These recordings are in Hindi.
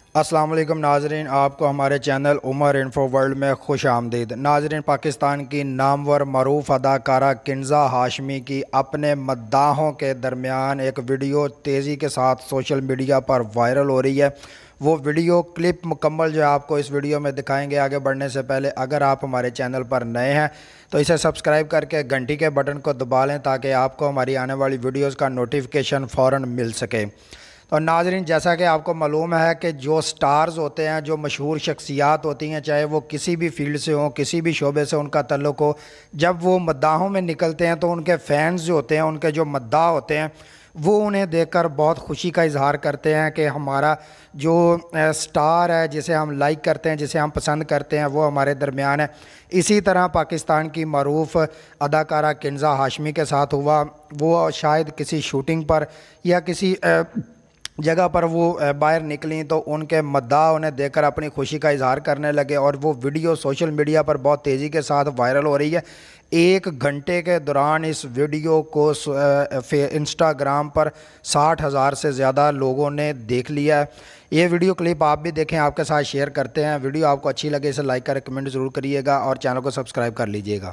अस्सलाम वालेकुम नाजरीन, आपको हमारे चैनल उमर इन्फो वर्ल्ड में खुश आमदीद। नाजरीन, पाकिस्तान की नामवर मरूफ अदाकारा किंजा हाशमी की अपने मद्दाहों के दरमियान एक वीडियो तेज़ी के साथ सोशल मीडिया पर वायरल हो रही है। वो वीडियो क्लिप मुकम्मल जो है आपको इस वीडियो में दिखाएंगे। आगे बढ़ने से पहले अगर आप हमारे चैनल पर नए हैं तो इसे सब्सक्राइब करके घंटी के बटन को दबा लें ताकि आपको हमारी आने वाली वीडियोज़ का नोटिफिकेशन फ़ौरन मिल सके। तो नाजरीन, जैसा कि आपको मालूम है कि जो स्टार्स होते हैं, जो मशहूर शख्सियात होती हैं, चाहे वो किसी भी फील्ड से हों, किसी भी शोबे से उनका ताल्लुक़ हो, जब वो मद्दाहों में निकलते हैं तो उनके फैंस जो होते हैं, उनके जो मद्दाह होते हैं, वो उन्हें देखकर बहुत खुशी का इजहार करते हैं कि हमारा जो स्टार है, जिसे हम लाइक करते हैं, जिसे हम पसंद करते हैं, वो हमारे दरमियान है। इसी तरह पाकिस्तान की मरूफ अदाकारा किंजा हाशमी के साथ हुआ। वो शायद किसी शूटिंग पर या किसी जगह पर वो बाहर निकली तो उनके मद्दाह उन्हें देखकर अपनी खुशी का इजहार करने लगे और वो वीडियो सोशल मीडिया पर बहुत तेज़ी के साथ वायरल हो रही है। 1 घंटे के दौरान इस वीडियो को इंस्टाग्राम पर 60,000 से ज़्यादा लोगों ने देख लिया है। ये वीडियो क्लिप आप भी देखें, आपके साथ शेयर करते हैं। वीडियो आपको अच्छी लगे इसे लाइक कर कमेंट ज़रूर करिएगा और चैनल को सब्सक्राइब कर लीजिएगा।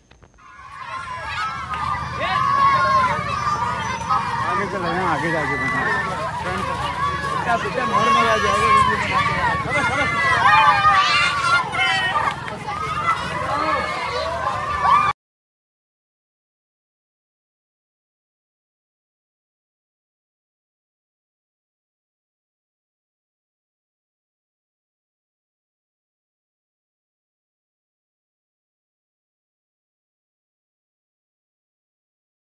आगे चले हैं, आगे जाके बना।